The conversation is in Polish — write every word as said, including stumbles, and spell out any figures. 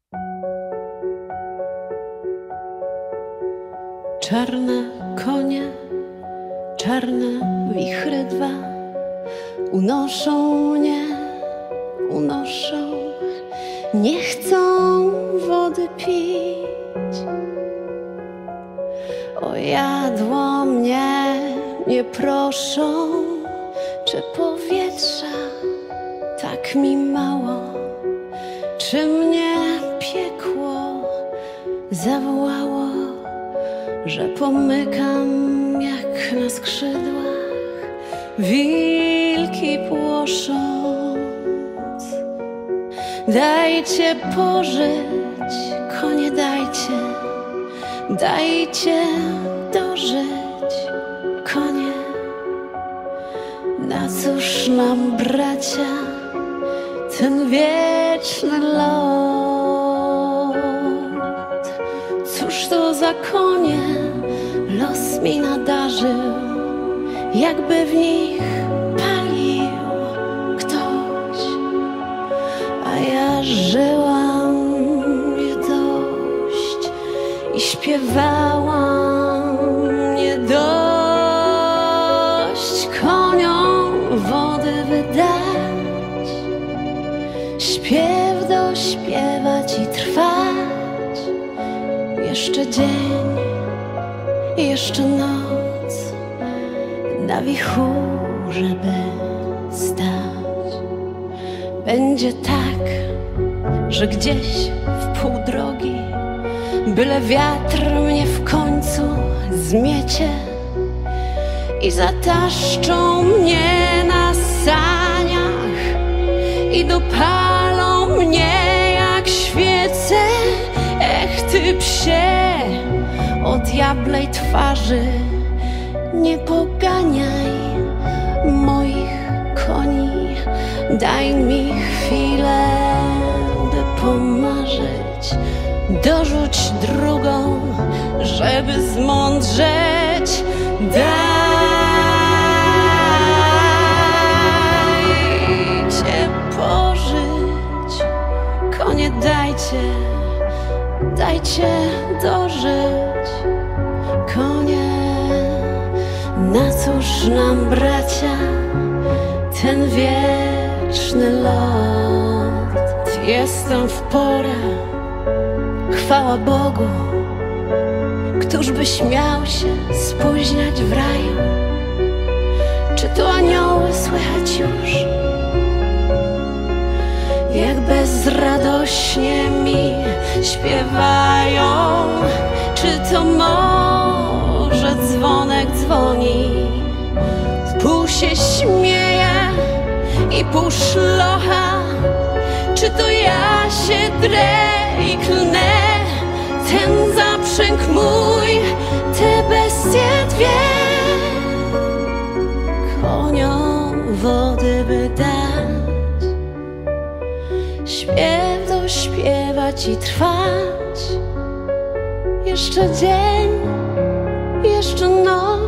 Czarne konie, czarne wichry dwa unoszą mnie, unoszą, nie chcą wody pić. O jadło mnie nie proszą, czy powietrza tak mi mało, czy mnie piekło zawołało, że pomykam jak na skrzydłach wilki płosząc. Dajcie pożyć, konie dajcie, dajcie dożyć, konie. Na cóż nam, bracia, ten wieczny lot? Cóż to za konie los mi nadarzył, jakby w nich palił ktoś, a ja żyłam nie dość i śpiewałam nie dość. Koniom wody wydać, śpiew dośpiewać i trwać. Jeszcze dzień, jeszcze noc, na wichurze by stać. Będzie tak, że gdzieś w pół drogi, byle wiatr mnie w końcu zmiecie i zataszczą mnie na saniach i dopalą mnie jak świece. Ech ty psie, o diablej twarzy, nie poganiaj moich koni. Daj mi chwilę, by pomarzyć, dorzuć drugą, żeby zmądrzeć. Dajcie pożyć, konie dajcie, dajcie dożyć, konie. Na cóż nam, bracia, ten wieczny lot? Jestem w porę, chwała Bogu. Któż by śmiał się spóźniać w raju? Czy to anioły słychać już, jak bezradośnie mi śpiewają? Czy to może dzwonek dzwoni, wpół się śmieje i pół szlocha? Czy to ja się drę i klnę, ten zaprzęg mój, te bestie dwie? Koniom wody by dać, śpiew dośpiewać i trwać. Jeszcze dzień, jeszcze noc,